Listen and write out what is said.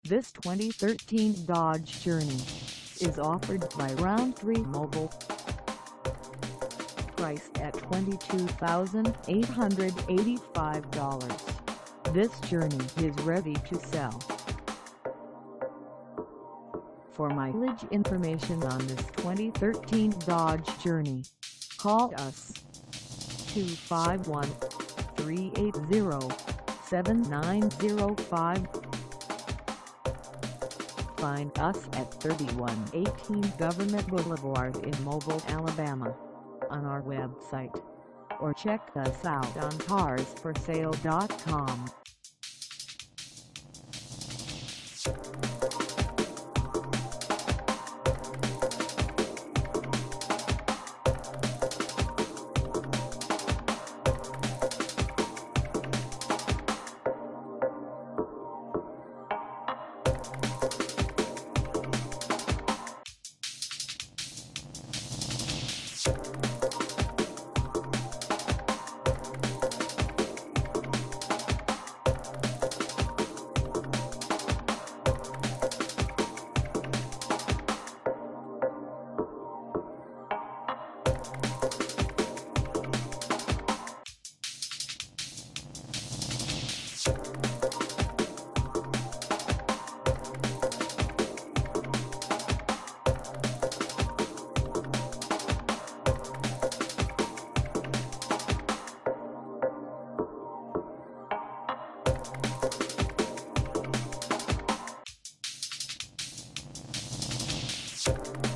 This 2013 Dodge Journey is offered by Roundtree Mobile. Priced at $22,885, this Journey is ready to sell. For mileage information on this 2013 Dodge Journey, call us 251-380-7905. Find us at 3118 Government Boulevard in Mobile, Alabama, on our website, or check us out on carsforsale.com. You